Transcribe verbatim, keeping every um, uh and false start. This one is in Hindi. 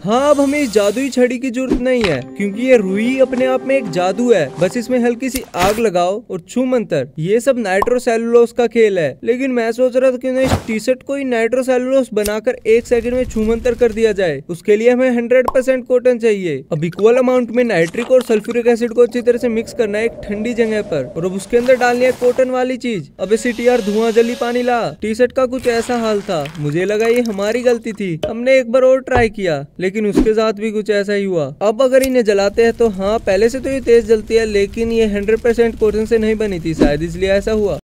हाँ, अब हमें इस जादुई छड़ी की जरूरत नहीं है क्योंकि ये रुई अपने आप में एक जादू है। बस इसमें हल्की सी आग लगाओ और छू मंतर। ये सब नाइट्रोसेलुलोस का खेल है, लेकिन मैं सोच रहा था कि उन्हें इस टी शर्ट को ही नाइट्रोसेलुलोस बनाकर एक सेकंड में छू मंतर कर दिया जाए। उसके लिए हमें हंड्रेड परसेंट कॉटन चाहिए। अब इक्वल अमाउंट में नाइट्रिक और सल्फ्यूरिक एसिड को अच्छी तरह से मिक्स करना है एक ठंडी जगह पर, और अब उसके अंदर डालनी है कॉटन वाली चीज। अब सिटी यार धुआं जली पानी ला। टी शर्ट का कुछ ऐसा हाल था, मुझे लगा ये हमारी गलती थी। हमने एक बार और ट्राई किया लेकिन उसके साथ भी कुछ ऐसा ही हुआ। अब अगर इन्हें जलाते हैं तो हाँ, पहले से तो ये तेज जलती है, लेकिन ये हंड्रेड परसेंट कॉटन से नहीं बनी थी, शायद इसलिए ऐसा हुआ।